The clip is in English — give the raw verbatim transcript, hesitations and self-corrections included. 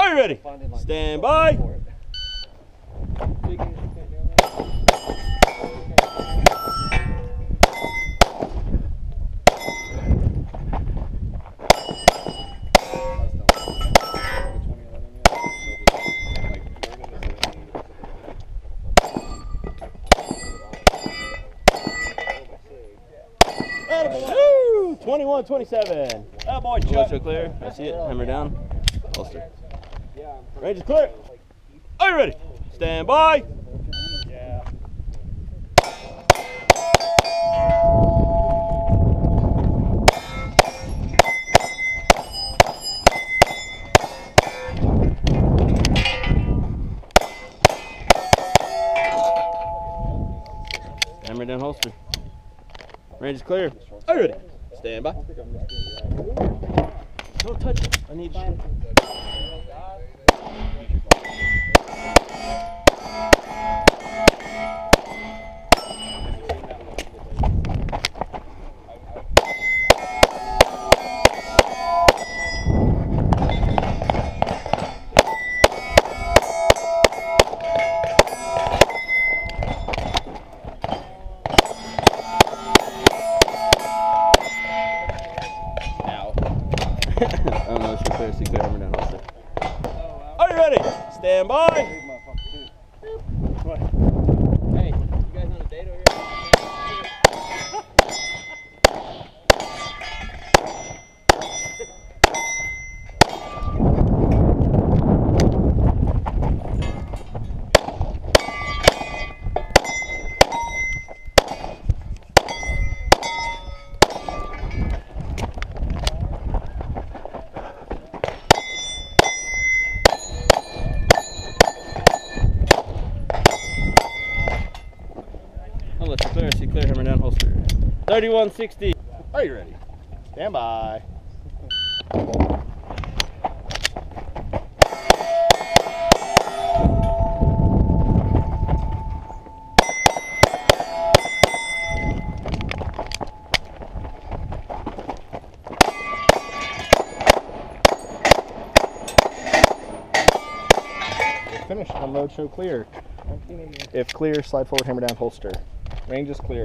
Are you ready? Stand by. twenty-one twenty-seven. Oh boy, Chuck. So clear. I see it. Hammer down. Holster. Range is clear. Are you ready? Stand by. Yeah. Hammer down, holster. Range is clear. Are you ready? Stand by. Don't touch it. I need shit. I don't know if you're clear, see clear, hammer down, holster. Are you ready? Stand by. Hey, you guys on a date over here? I'll let you clear, see clear, hammer down, holster. thirty-one sixty. Are you ready? Stand by. Finish. Unload, show clear. If clear, slide forward, hammer down, holster. Range is clear.